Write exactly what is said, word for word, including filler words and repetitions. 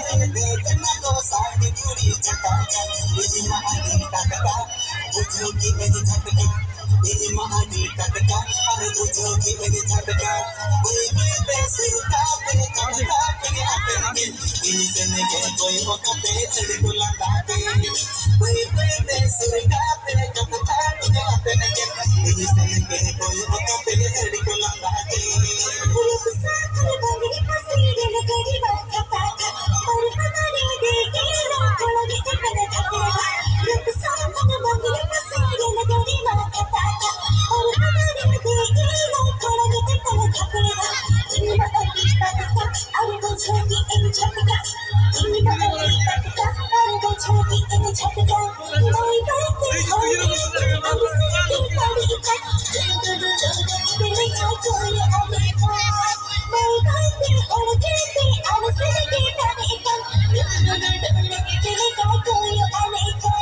देखना तो साड़ी पूरी चटाका तेरी महानी टटका बुझोगी मेरी झटका तेरी महानी टटका अरे बुझोगी मेरी झटका कोई भी पैसे का पे कटका पे आके इन से के कोई मौका पे तेरे को लगा के कोई भी पैसे का पे कटका पे आके इन से के कोई मौका पे तेरे को लगा के पूरे साथ में बंगड़ी पसीरे लगड़ी बात का और पता नहीं देखे ना थोड़ा भी कटने थकड़ा रूप साथ में बंगड़ी पसीरे लगड़ी बात का और पता नहीं देखे ना थोड़ा भी कटने थकड़ा इन्हीं बदली पटका और वो छोटी एक झटका इन्हीं बदली पटका और वो छोटी एक झटका कोई बात नहीं अब से बड़ी का दो दो दो दो दिल का कोई अनेका मैं बातें और कहते अब से के अनेका दो दो दो दो दिल का कोई अनेका